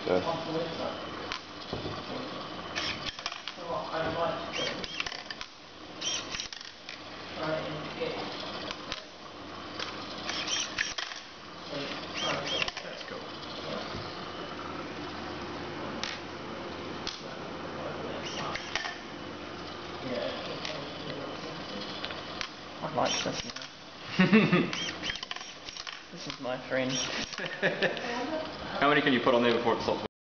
good. That's cool. I like this now. This is my friend. How many can you put on there before it stops?